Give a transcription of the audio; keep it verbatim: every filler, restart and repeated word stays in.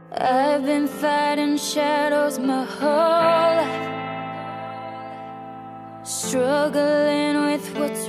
I've been fighting shadows my whole life, struggling with what's